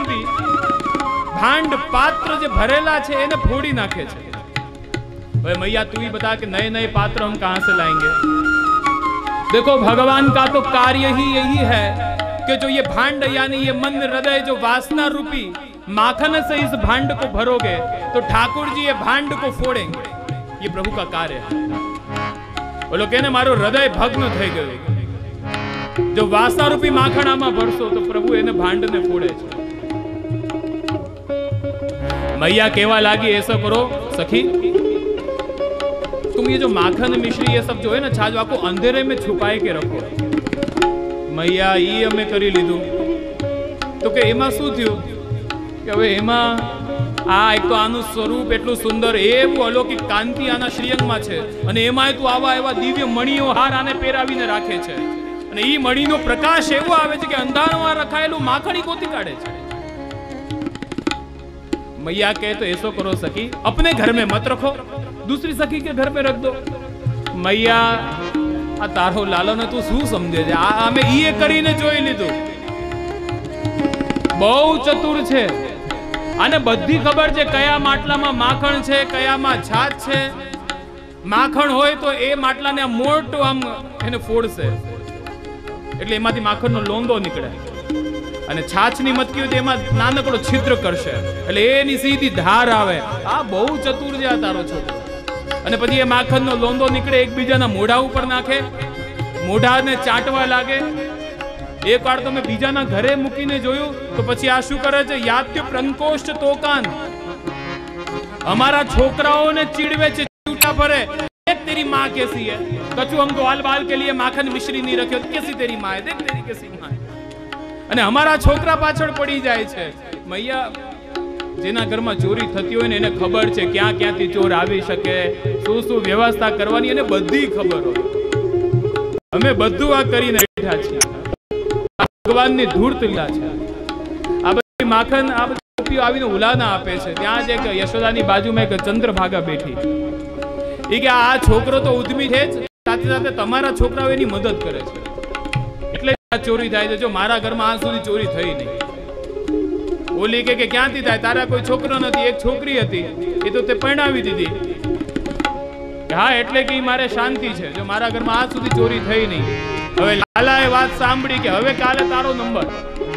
સુધી भांड पात्र जो भरेला है इन्हें फोड़ी नाखे छे। भाई मैया तू ही बता कि नए नए पात्र हम कहां से लाएंगे। देखो भगवान का तो कार्य ही यही है कि जो ये भांड यानी ये मन हृदय जो वासना रूपी माखन से इस भांड को भरोगे तो ठाकुर जी ये भांड को फोड़ेंगे। ये प्रभु का कार्य है। बोलो कहने मारो हृदय भग्न થઈ ગયું। जो वासना रूपी माखण आमा भरसो तो प्रभु એને भांड ने फोड़े छे। मैया केवा लागी ऐसा करो सखी तुम ये जो माखन मिश्री ये सब जो है ना छाजवा को अंधेरे में छुपाए के रखो। मैया ये अमे करी लीधु तो के एमा शू थयुं के हवे एमा आ एक तो आनु स्वरूप एटલું सुंदर एवुं अलौकिक कांति आना श्रीअंगमां छे अने एमांय तो आवा एवा दिव्य मणियो हार आने पेरावीने राखे छे अने ई मणिनो प्रकाश एवो आवे छे के अंधारामां रखाયેલું माखणी गोती काढे छे। मैया कहे तो ऐसो करो सखी अपने घर में मत रखो दूसरी सखी के घर में रख दो। मैया आ तारो लालो ने तू शू समझे छे आ मे ईए करीने जोई लीधुं बहु चतुर छे आने बधी खबर छे कया માટલામાં માખણ છે કયામાં છાશ છે। માખણ હોય તો એ માટલાને મોટું આમ એને ફોડશે એટલે એમાંથી માખણનો લોંદો નીકળે અને છાછની મટકી હોય તો એમાં નાનકડો છિદ્ર કરશે એટલે એની સીધી ધાર આવે। આ બહુ ચતુર છે આ તારો છોકરો। અને પછી એ માખણનો લોંદો નીકળે એકબીજાના મોઢા ઉપર નાખે મોઢાને ચાટવા લાગે। एक बार तो मैं बीजाना घरे मूकीने जोयुं तो पछी आ शुं करे छे यात्य प्रंकोष्ठ तोकान हमारा छोकराओने चीड़वे छे झूठा भरे देख तेरी माँ कैसी है कछु हम ग्वाल बाल के लिए माखन मिश्री नहीं रखे तो कैसी तेरी माँ है देख तेरी कैसी माँ है अने हमारा छोकरा पाछळ पड़ी जाए छे। मैया जेना घर में चोरी थती होय ने एने खबर छे क्यां क्यांथी चोर आवी शके शुं शुं व्यवस्था करवानी एने बधी खबर होय। अमे बधुं आ करीने बैठा छीए भगवान ની ધૂર્ત લીલા છે। આ બધી માખણ આ બધી ટોપીઓ આવીને ઉલાના આપે છે। ત્યાં જ એક યશોદાની બાજુમાં એક ચંદ્રભાગા બેઠી એ કે આ છોકરો તો ઉદ્યમી છે જ સાથે સાથે તમારા છોકરાઓ એની મદદ કરે છે એટલે આ ચોરી થાય છે। જો મારા ઘરમાં આજ સુધી ચોરી થઈ નહીં। ઓલી કે ક્યાંથી થાય તારા કોઈ છોકરો નથી એક છોકરી હતી એ તો તે પરણાવી દીધી। હા એટલે કે મારે શાંતિ છે જો મારા ઘરમાં આજ સુધી ચોરી થઈ નહીં। હવે લાલાએ વાત સાંભળી કે હવે કાલે તારો નંબર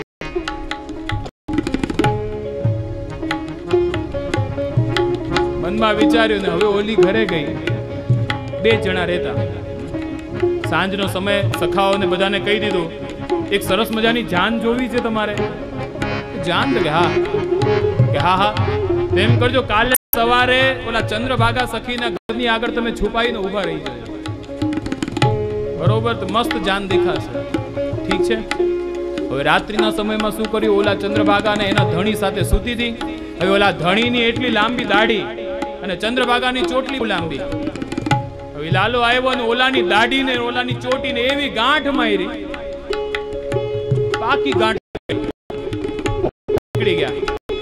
મનમાં વિચાર્યું ને હવે ઓલી ઘરે ગઈ બે જણા રહેતા સાંજનો સમય સખાઓને બધાને કહી દીધું એક સરસ મજાની જાન જોવી છે તમારે જાન તો કે હા તેમ કરજો કાલે સવારે ઓલા ચંદ્રભાગા સખીના ઘરની આગળ તમે છુપાઈને ઊભા રહી જજો बरोबर तो मस्त जान देखाशे ठीक है। हवे रात्रिना समयमां शुं कर्युं ओला चंद्रभागा ने एना धणी साथे सूती थी। हवे ओला धणीनी एटली लांबी दाढ़ी अने चंद्रभागानी चोटली लांबी। हवे लालो आव्यो ने ओलानी दाढ़ी ने ओलानी चोटी ने एवी गांठ मारी बाकी गांठ નીકળી ગયા।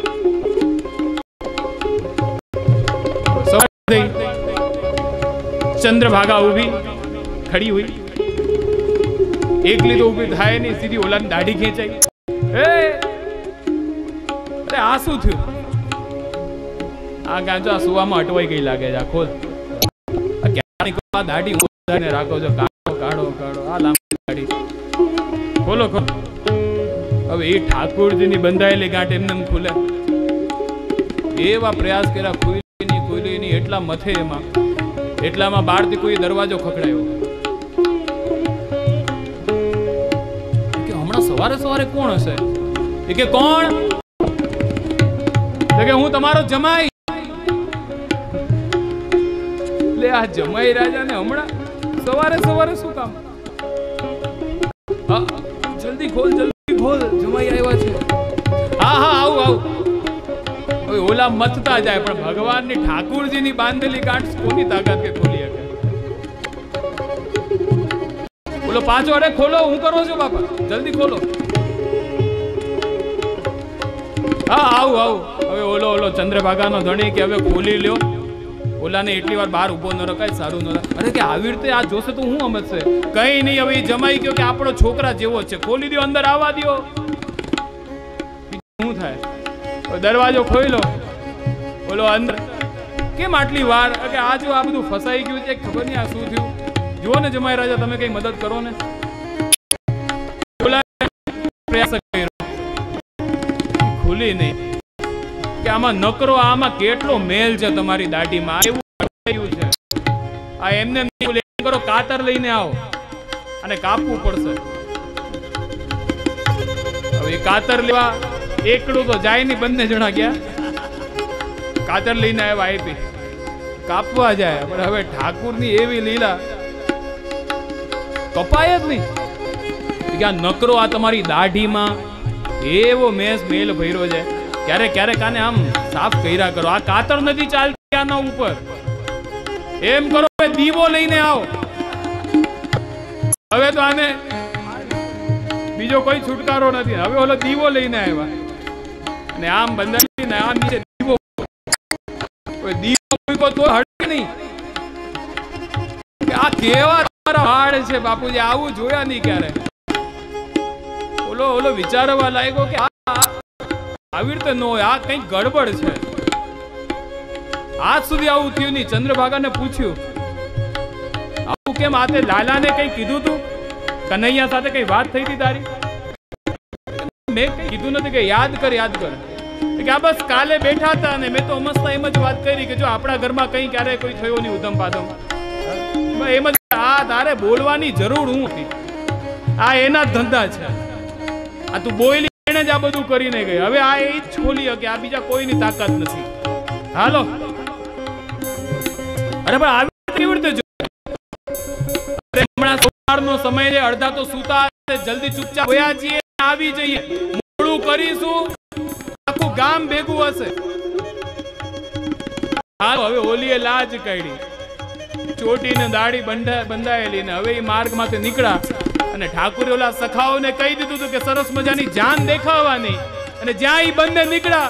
चंद्रभागा उभी खड़ी हुई एकली तो उभी थाय नहीं सीधी ओलानी दाढ़ी खेंचाई। अरे आ शू थयुं आ गांजो आ सुवामां अटवाई गई लागे छे। खोल क्यानी को दाढ़ी ओधाने राखो छो काढो काढो काढो आ लांबी दाढ़ी खोलो खोलो। हवे ए ठाकुरजीनी बंधायेली गांठ एमनेम खुले एवा प्रयास कर्या खुली नहीं एटला मथे एमां એટલામાં બહારથી કોઈ દરવાજો ખખડાયો કે હમણાં સવારે સવારે કોણ હશે એ કે કોણ કે હું તમારો જમાઈ લે આ જમાઈ રાજાને હમણાં સવારે સવારે શું કામ જલ્દી ખોલ જમાઈ આવ્યા છે હા આવું આવું ओला मथता जाए पण भगवान नी ठाकुर जी नी बांधेली गांठ कोनी ताकत के खोली हके बोलो पाछो अरे खोलो हूं करो छो बापा जल्दी खोलो हाँ आऊ हवे ओलो ओलो चंद्रभागा नो धणी के हवे खोली ल्यो ओला ने एटली वार बाहर उभो न रखाय सारू न अरे के आवी रीते आ जोसे तो हूं समजसे कई नहीं हवे जमाई गयो के आपणो छोकरा जेवो छे खोली दो अंदर आवा दो શું થાય? દરવાજો ખોલ્યો, બોલો અંદર કેમ આટલી વાર? કે આ જો આ બધું ફસાઈ ગયું છે, ખબર નહીં આ શું થયું. જુઓ ને જમાઈ રાજા, તમે કઈ મદદ કરો ને. પ્રયાસ કર્યો, ખુલી નહીં. કે આમાં નકરો, આમાં કેટલો મેલ છે તમારી દાઢીમાં, એવું છે. આ એમને કરો, કાતર લઈને આવો અને કાપવું પડશે. હવે કાતર લેવા એકડું તો જાય નહીં, બંને જણા ગયા. કાતર લઈને આવ્યા, આપી, કાપવા જાય. પણ હવે ઠાકુરની એવી લીલા, કપાય જ નહીં. કે આ નકરો, આ તમારી દાઢીમાં એવો મેલ ભર્યો છે. ક્યારેક ક્યારેક આને આમ સાફ કર્યા કરો. આ કાતર નથી ચાલતી આના ઉપર. એમ કરો, દીવો લઈને આવો. હવે તો આને બીજો કોઈ છુટકારો નથી. હવે ઓલો દીવો લઈને આવ્યા અને આમ બંધાવીને આમ નીચે દીવો, દીવો મૂકો તો હટે નહીં. આ કેવા તમારા હાડ છે બાપુજી, આવું જોયા નહીં ક્યારે. ઓલો વિચારવા લાગ્યો કે આવી રીતે નો, આ કઈક ગડબડ છે. આજ સુધી આવું થયું નહીં. ચંદ્રભાગાને પૂછ્યું, આવું કેમ? આતે લાલાને કઈ કીધું તું? કનૈયા સાથે કઈ વાત થઈ હતી તારી? મેં કઈ કીધું નથી. કે યાદ કર, યાદ કર. કે આ બસ કાલે બેઠા હતા અને મેં તો મસ્ત એમ જ વાત કરી કે જો આપણા ઘરમાં કઈ ક્યારે કોઈ થયો નહીં ઉધમ પાધમ, એમ જ. આ તારે બોલવાની જરૂર હું હતી. આ એના ધંધા છે. આ તું બોલી એને જ આ બધું કરીને ગઈ. હવે આ એ જ ખોલી કે આ બીજા કોઈની તાકાત નથી. હાલો. અરે પણ આવી કેવી રીતે? હમણાં સવારનો સમય છે, અડધા તો સૂતા હશે. જલ્દી ચૂપચાપ હોયા છીએ, આવી જઈએ. મોડું કરીશું, આખું ગામ ભેગું હશે. હાલો. હવે ઓલીએ લાજ કાઢી, ચોટીને દાઢી બંધાયેલી ને હવે એ માર્ગમાંથી નીકળ્યા અને ઠાકુરે ઓલા સખાઓને કહી દીધું હતું કે સરસ મજાની જાન દેખાવાની. અને જ્યાં એ બંને નીકળ્યા,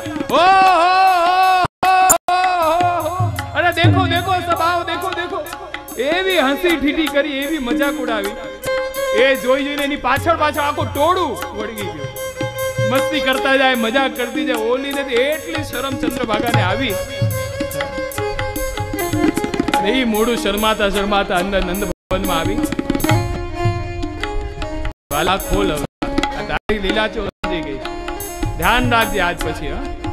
અરે દેખો દેખો સબ આવો, દેખો દેખો, એવી હસી ઠીઠી કરી, એવી મજાક ઉડાવી. એ જોઈ જોઈને એની પાછળ પાછળ આખું ટોળું વળગી ગયું. મસ્તી કરતા જાય, મજાક કરતી જાય. ઓલીને એટલી શરમ ચંદ્રભાગાને આવી. એ મોડું શરમાતા શરમાતા અંદર નંદ ભવનમાં આવી. વાલા ખોલ, હવે તારી લીલા ચો સમજી ગઈ. ધ્યાન રાખજે આજ પછી.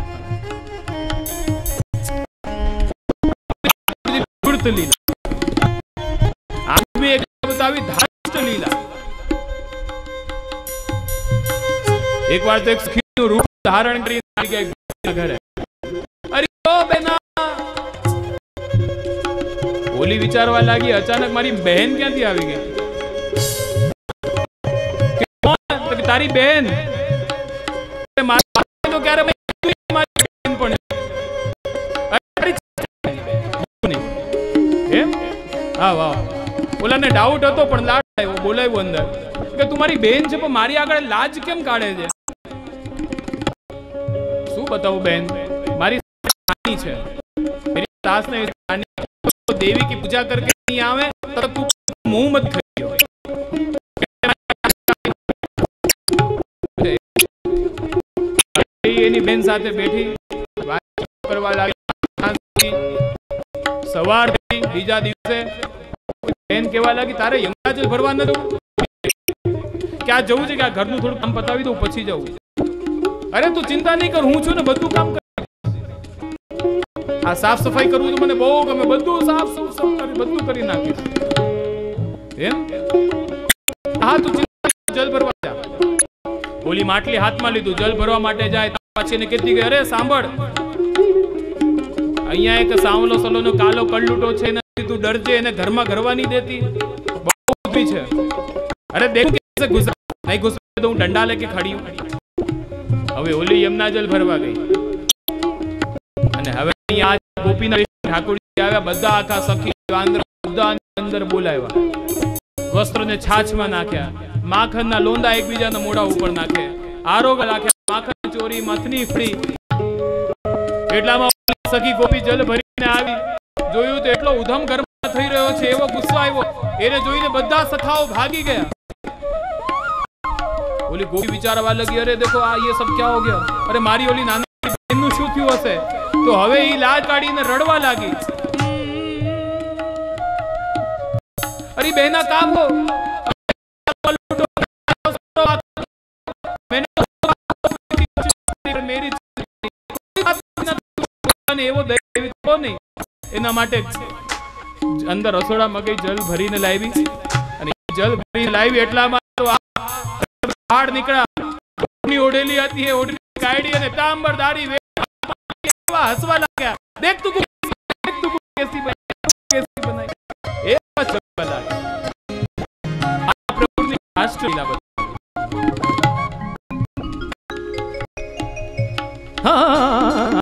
લીલા આજ મેં એક બતાવી ધાષ્ટ લીલા. એક વાર તો એક સખીનું રૂપ ધારણ કરી ઘરે. અરે ઓ બેના, ઓલી વિચારવા લાગી અચાનક મારી બહેન ક્યાંથી આવી ગઈ? તારી બહેન? તો ક્યારે હા વાહ. ઓલાને ડાઉટ હતો પણ લાડ આવ્યો, બોલાવ્યો અંદર કે તું મારી બહેન છે પણ મારી આગળ લાજ કેમ કાઢે છે? શું બતાવું બેન, મારી છે, मेरी सास ने देवी की पूजा करके नहीं आवे तब तू मुंह मत खाइयो. એની બેન સાથે બેઠી વાત કરવા લાગી. સવારથી બીજા દિવસે બેન કહેવા લાગી તારે યમરાજ ભરવા ન જવું? ક્યાં જવું છે? કે આ ઘરનું થોડું કામ પતાવી દઉં પછી જવું. અરે તું ચિંતા નહીં કર, હું છું ને, બધું કામ કર. આ સાફ સફાઈ કરવું તો મને બહુ ગમે, બધું સાફ કરી બધું કરી નાખીશ. એમ? હા તું જલ ભરવા જા. બોલી માટલી હાથમાં લીધું, જલ ભરવા માટે જાય. પછી એને કહેતી ગઈ, અરે સાંભળ, અહીંયા એક સાવલો સલોનો કાલો કલ્લુટો છે, તું ડરજે, એને ઘરમાં ઘરવા નહીં દેતી, બહુ ઊભી છે. અરે દેખ કેસે ગુસ્સા નહીં, ગુસ્સા તો હું ડંડા લેકે ખડી હું. હવે ઓલી યમુના જલ ભરવા ગઈ અને હવે અહીંયા ગોપીનાથ ઠાકોરજી આવ્યા. બધા આખા સખી બધા અંદર બોલાવ્યા, વસ્ત્રને છાછમાં નાખ્યા, માખણના લોંદા એકબીજાના મોઢા ઉપર નાખે, આરોગ નાખ્યા, માખણ ચોરી, મથની ફળી. એટલામાં સખી ગોપી જલ ભરીને આવી. જોયું તો એટલો ઉધમ ઘરમાં થઈ રહ્યો છે, એવો ગુસ્સો આવ્યો. એને જોઈને બધા સખાઓ ભાગી ગયા. बोली गोपी विचारवा लगी, अरे देखो आ ये सब क्या हो गया, अरे मारी ओली नानी बહેનનું શું થયું હશે? તો હવે ઈ લાજ કાઢીને રડવા લાગી. અરે બહેના કામ હો, મેરી એવો દૈવી તો નહીં. એના માટે અંદર રસોડામાં ગઈ, જલ ભરીને લાવી, અને જલ ભરીને લાવી એટલામાં તો હાડ નીકળ્યા. ઓઢેલી હતી એ ઓઢણી કાઢી અને તાંબરદારી હસવા લાગ્યા. દેખ તું કેસી બનાઈ એ બનાવી. આ પ્રભુની રાષ્ટ્રલીલા બધી. હા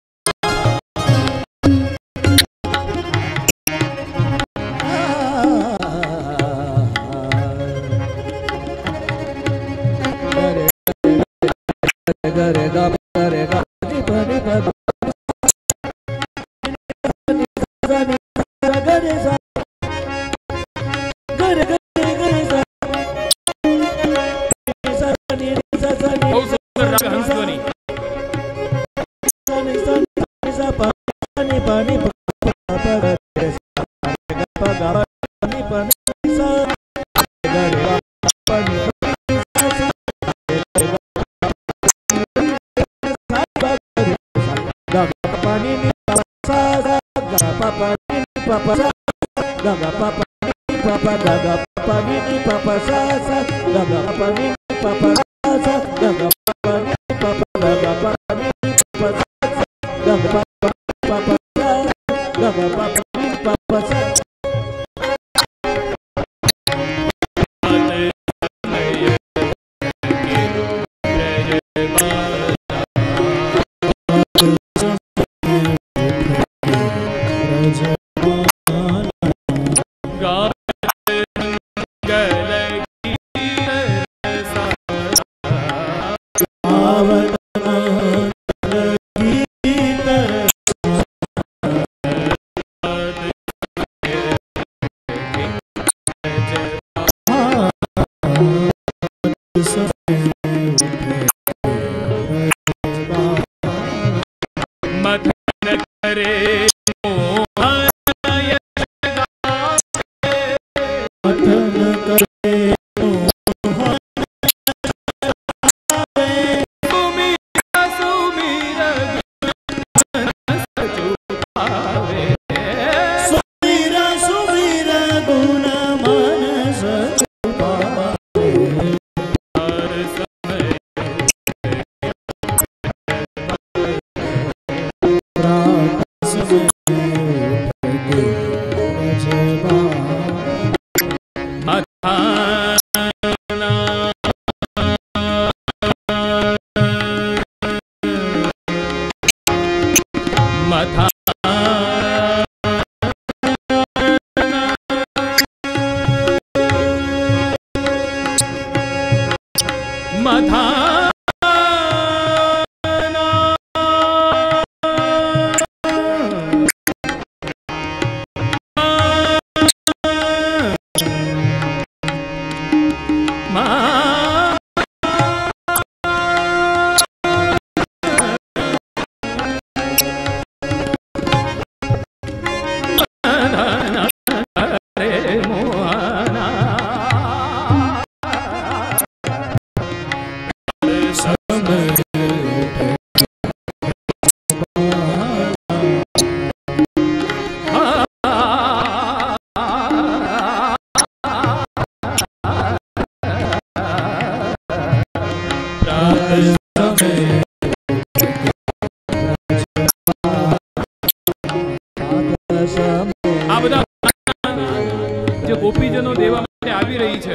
ગોપીજનો દેવા માટે આવી રહી છે,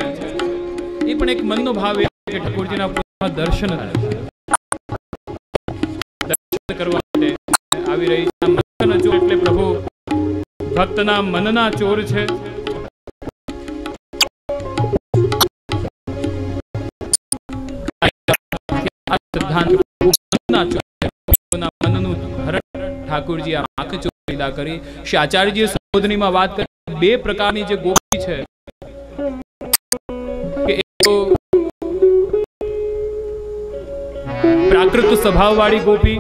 એ પણ એક મનનો ભાવ એ કે ઠાકોરજીના દર્શન કરવા માટે આવી રહી છે. મનના ચોર એટલે પ્રભુ ભક્તના મનના ચોર છે. ઠાકોરજી આ આંખ ચોરીલા કરી. શ્રી આચાર્યજીએ સંબોધનીમાં વાત કરી બે પ્રકારની જે ગોપી છે કે પ્રાકૃત સ્વભાવવાળી ગોપી,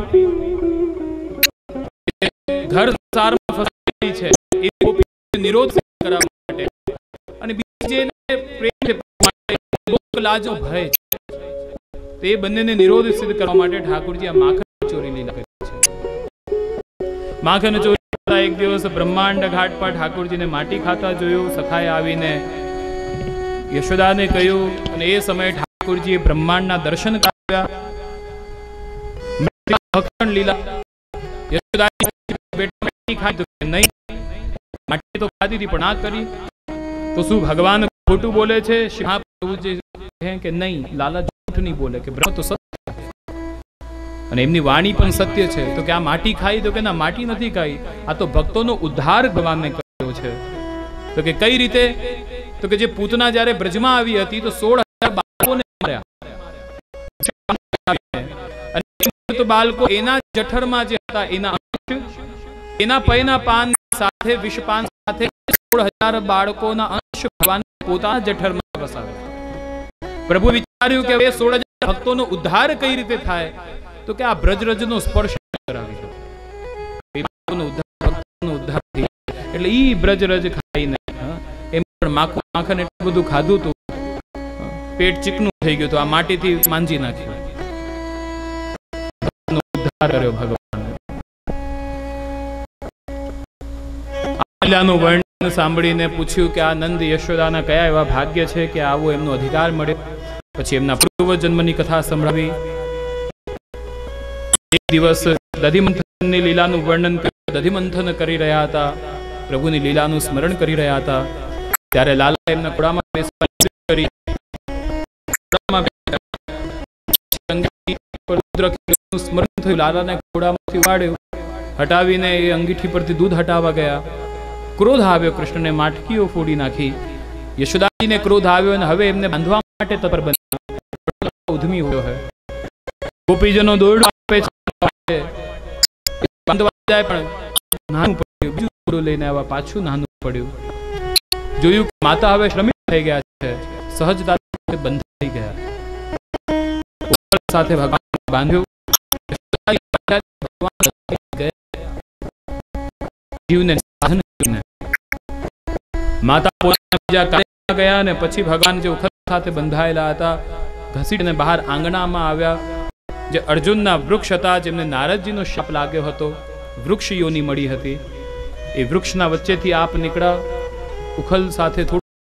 ઘર સંસારમાં ફસાયેલી છે, એ ગોપી નિરોધ કરવા માટે અને બીજી જેને પ્રેમ છે માટે લાજો ભય છે, તે બંનેને નિરોધ સિદ્ધ કરવા માટે ઠાકોરજી આ માખણ ચોરી લીલા કરી છે. માખણ ચોરી એક દિવસ બ્રહ્માંડ ઘાટ પર ઠાકોરજીને માટી ખાતા જોયું. સખાએ આવીને યશોદાને કહ્યું અને એ સમયે ઠાકોરજીએ બ્રહ્માંડના દર્શન કર્યા. ભક્ષણ લીલા યશોદા બેટા માટી ખાઈ તો નહીં, માટી તો ખાધી હતી પણ ના કરી તો શું ભગવાન ખોટું બોલે છે? મહાપ્રભુજી કહે કે નહીં, લાલા જૂઠ નહીં બોલે, કે બ્રહ્મ તો સત્ય અને એમની વાણી પણ સત્ય છે. તો કે આ માટી ખાઈ? તો કે ના, માટી નથી ખાઈ, આ તો ભક્તોનો ઉદ્ધાર ભગવાનને કર્યો છે. તો કે કઈ રીતે? તો કે જે પૂતના જ્યારે બ્રજમાં આવી હતી તો 16,000 બાળકોને માર્યા અને બાળકો એના જઠરમાં જે હતા એના અંશ, એના પૈના પાન સાથે વિષપાન સાથે 16,000 બાળકોના અંશ ભગવાન પોતાના જઠરમાં વસાવે. પ્રભુ વિચાર્યું કે એ 16,000 ભક્તોનો ઉદ્ધાર કઈ રીતે થાય? તો કે આ બ્રજરજનો સ્પર્શ કરાવી દો, ઉદ્ધાર થઈ. એટલે ઈ બ્રજરજ ખાઈને એમ પણ માખણ એટલું બધું ખાધું હતું, પેટ ચીકણું થઈ ગયું, તો આ માટીથી માંજી નાખ્યું, ઉદ્ધાર કર્યો ભગવાન. આલ્યાનું વર્ણન સાંભળીને પૂછ્યું કે આ નંદ યશોદાના કયા એવા ભાગ્ય છે કે આવો એમનો અધિકાર મળે. પછી એમના પૂર્વ જન્મની કથા સંભળાવી. એક દિવસ દધિમંથનની લીલાનું વર્ણન કર્યું. દધિમંથન કરી રહ્યા હતા, પ્રભુની લીલાનું સ્મરણ કરી રહ્યા હતા, ત્યારે લાલા એમના ખોળામાં બેસવાની કરી. સ્મરણ થયું, લાલાને ખોળામાંથી ઉપાડ્યું, હટાવીને એ અંગીઠી પરથી દૂધ હટાવવા ગયા. ક્રોધ આવ્યો, કૃષ્ણને માટકીઓ ફોડી નાખી. યશોદાજીને ક્રોધ આવ્યો અને હવે એમને બાંધવા માટે તત્પર બન્યા. ઉધમી હોયો હે, ગોપીજનો દોરડું આપે છે, બાંધવા જાય પણ નાનું પડ્યું, બીજું દોરડું લઈને આવ્યા, પાછું નાનું પડ્યું. જોયું કે માતા હવે શ્રમિક થઈ ગયા છે, સહજતા બંધાઈ ગયા. સાથે ભગવાન બાંધ્યું. માતા પોતાના બીજા કાર્યમાં ગયા અને પછી ભગવાન જે ઉખલ સાથે બંધાયેલા હતા ઘસીને બહાર આંગણામાં આવ્યા. જે અર્જુનના વૃક્ષ હતા, જેમને નારદજીનો શાપ લાગ્યો હતો, વૃક્ષ યોની મળી હતી, એ વૃક્ષના વચ્ચેથી આપ નીકળ્યા. ઉખલ સાથે થોડું